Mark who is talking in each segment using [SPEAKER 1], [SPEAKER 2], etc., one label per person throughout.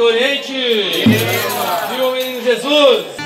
[SPEAKER 1] Oriente! Viva o menino Jesus!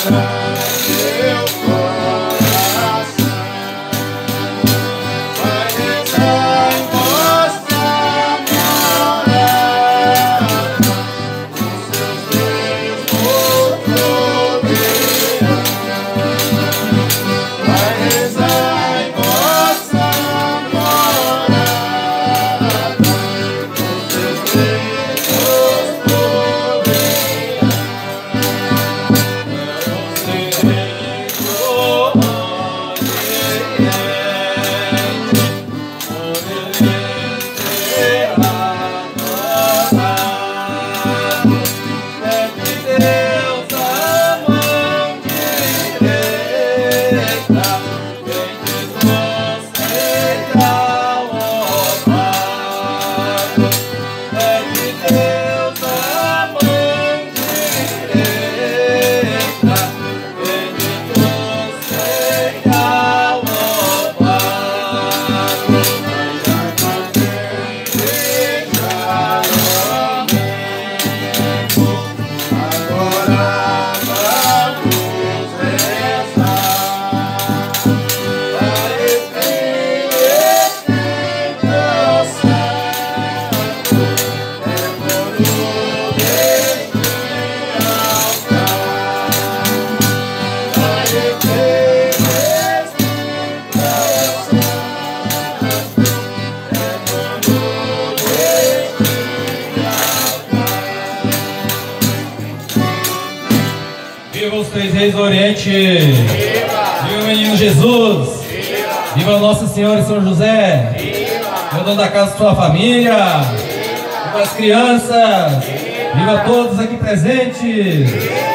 [SPEAKER 1] Viva os Três Reis do Oriente! Viva o menino Jesus! Viva Nossa Senhora e São José! Viva o dono da casa de sua família! Viva as crianças! Viva todos aqui presentes!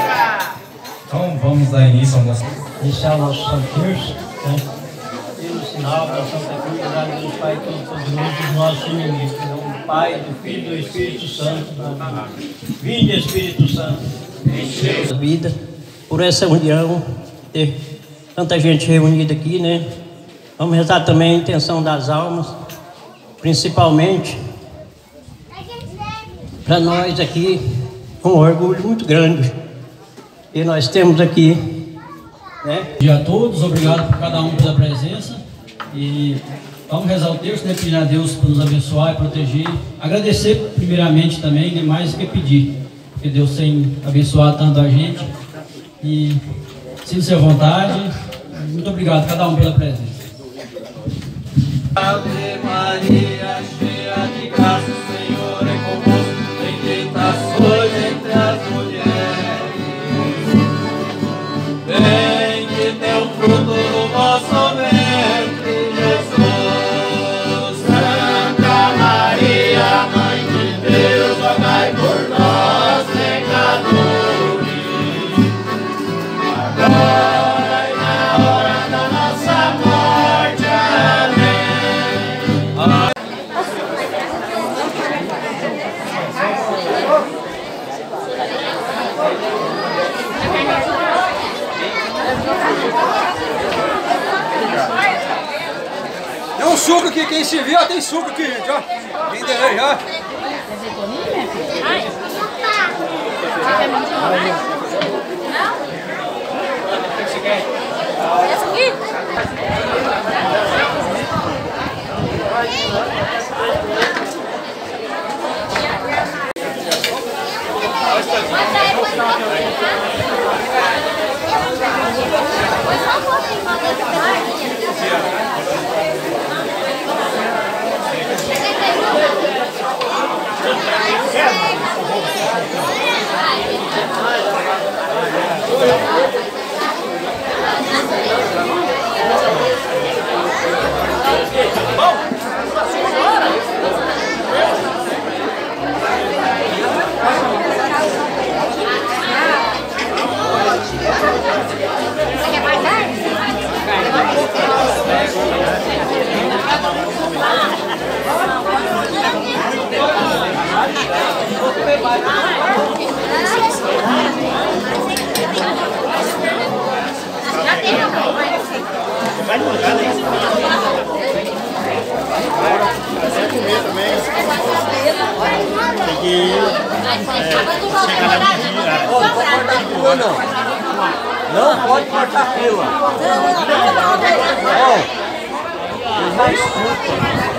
[SPEAKER 1] Então vamos dar início ao nosso...
[SPEAKER 2] Iniciar o nosso Santo Terço, né? E no sinal da Santa Cruz, da Deus Pai Todo-Poderoso, dos nossos inimigos, do Pai, do Filho e do Espírito Santo. Vinde, Espírito Santo, enche a vida, por essa união, ter tanta gente reunida aqui, né? Vamos rezar também a intenção das almas, principalmente para nós aqui, um orgulho muito grande. E nós temos aqui, né?
[SPEAKER 3] Bom dia a todos, obrigado por cada um pela presença. E vamos rezar o texto, né? Pedir a Deus para nos abençoar e proteger. Agradecer primeiramente também, né? Mais do que pedir, porque Deus tem abençoado tanto a gente. E sinta-se à vontade. Muito obrigado a cada um pela presença.
[SPEAKER 1] Ave Maria, cheia de graça, o Senhor é convosco, bendita sois entre as mulheres. Bendito é o fruto do vosso ventre, Jesus. Santa Maria, Mãe de Deus, rogai por nós, pecadores, agora e na hora da nossa morte. Amém.
[SPEAKER 4] Tem um suco aqui, quem se viu, tem suco aqui, gente, ó. Quem desejar.
[SPEAKER 5] Essa aqui?
[SPEAKER 6] Tem que chegar na medida.
[SPEAKER 2] Não pode cortar fila. Ó, eles não escutam.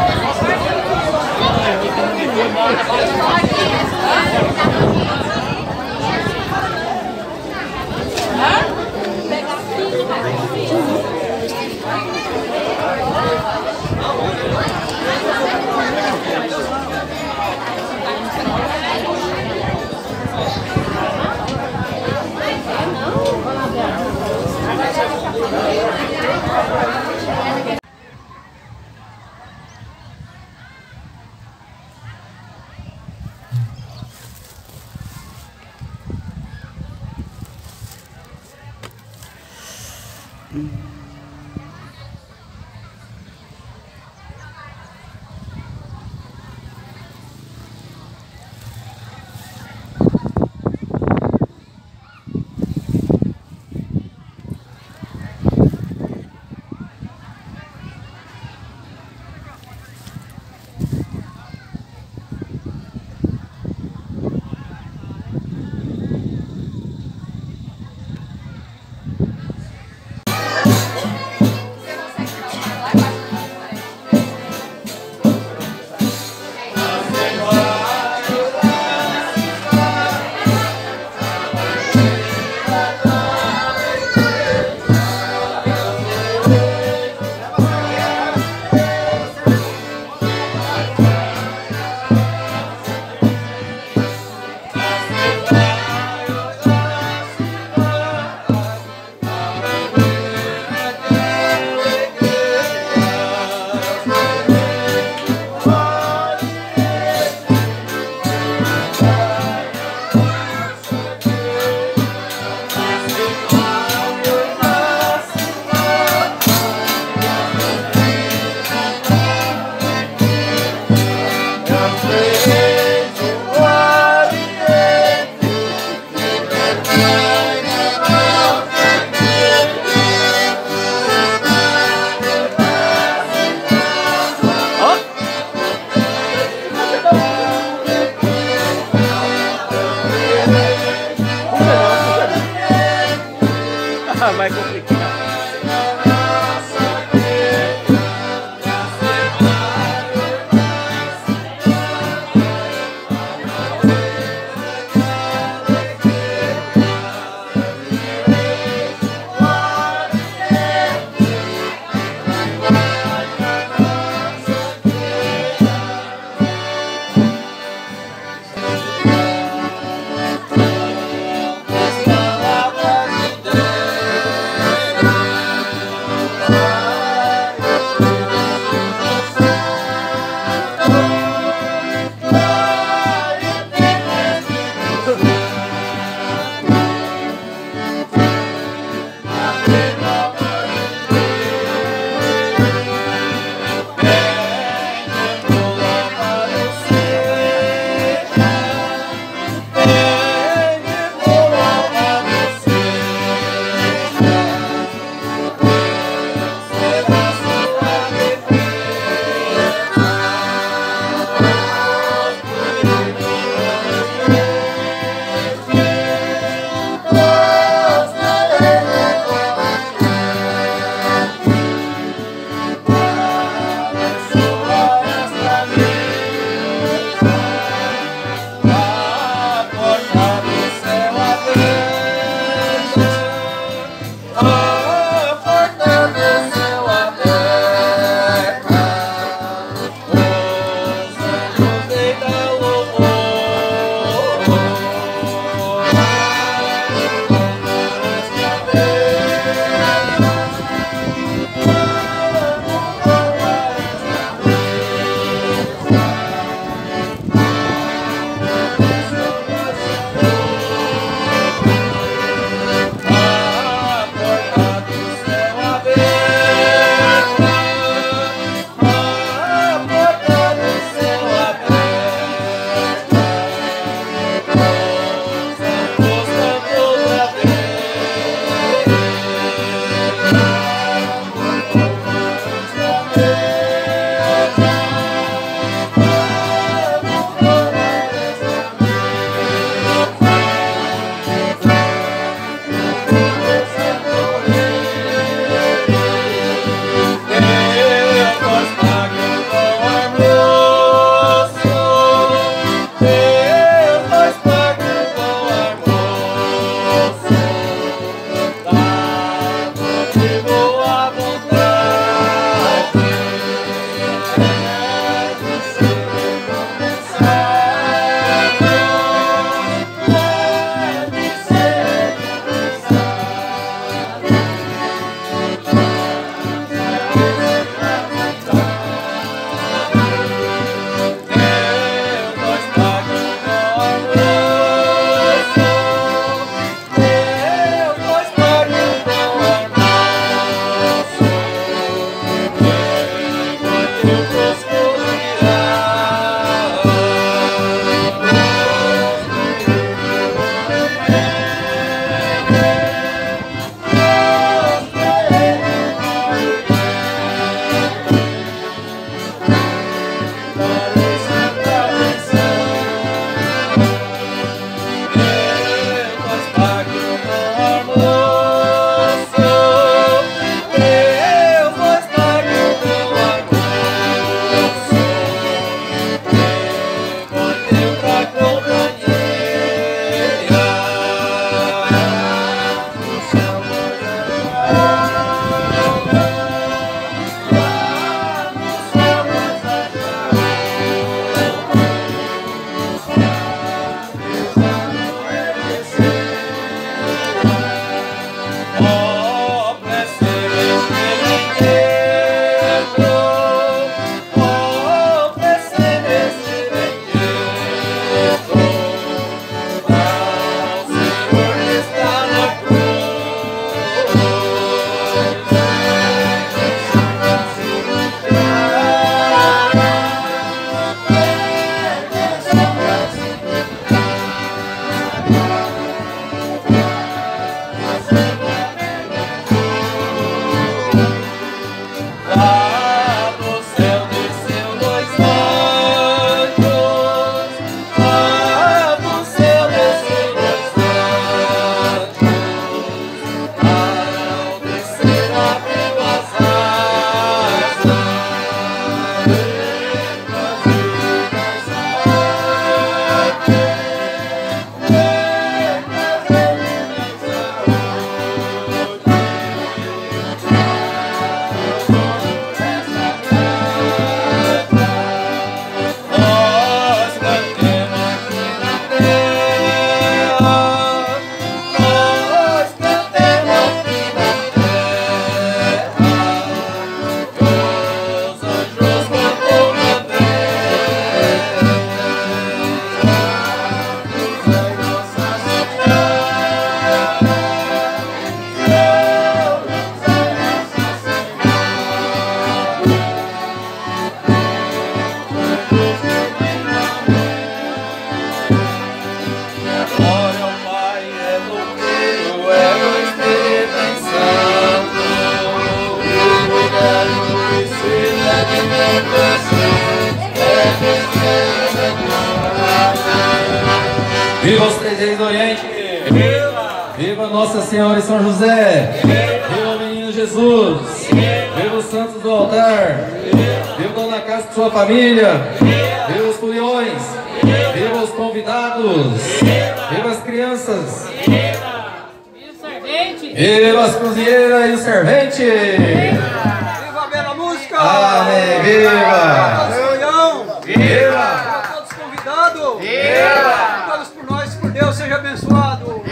[SPEAKER 5] Vai complicar.
[SPEAKER 1] Viva os Três Reis do Oriente! Viva! Viva Nossa Senhora e São José! Viva o Menino Jesus! Viva os santos do altar! Viva o dono da casa de sua família! Viva os foliões! Viva os convidados! Viva as crianças! Viva as cozinheiras e o servente!
[SPEAKER 4] Viva a bela música!
[SPEAKER 1] Amém! Viva!
[SPEAKER 4] Leão!
[SPEAKER 1] Viva!
[SPEAKER 4] Viva todos os convidados! Viva! Todos por nós, por Deus, seja abençoado!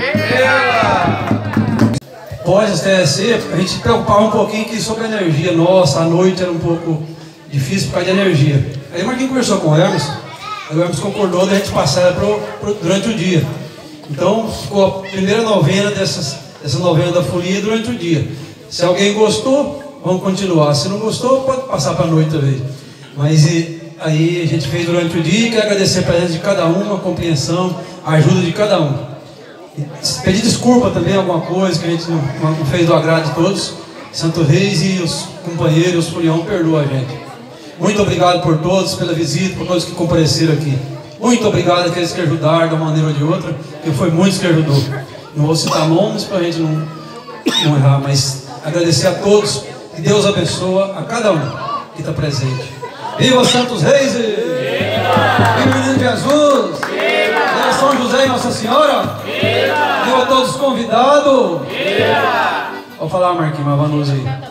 [SPEAKER 6] Após as TSC, a gente se preocupava um pouquinho que sobre a energia nossa, à noite era um pouco difícil por causa de energia. Aí o Marquinhos conversou com o Hermes, o Hermes concordou da gente passar durante o dia. Então ficou a primeira novena dessa novena da folia durante o dia. Se alguém gostou, vamos continuar. Se não gostou, pode passar para a noite também. Mas aí a gente fez durante o dia e quero agradecer a presença de cada um, a compreensão, a ajuda de cada um. Pedir desculpa também, alguma coisa que a gente não fez do agrado de todos. Santo Reis e os companheiros, os folião, perdoa a gente. Muito obrigado por todos, pela visita, por todos que compareceram aqui. Muito obrigado àqueles que ajudaram de uma maneira ou de outra, porque foi muitos que ajudou. Não vou citar nomes para a gente não errar, mas agradecer a todos, que Deus abençoa a cada um que está presente. Viva os Santos Reis! Viva o Menino Jesus! Viva São José e Nossa Senhora! Viva todos os convidados! Vou falar, Marquinhos, uma vanusa aí.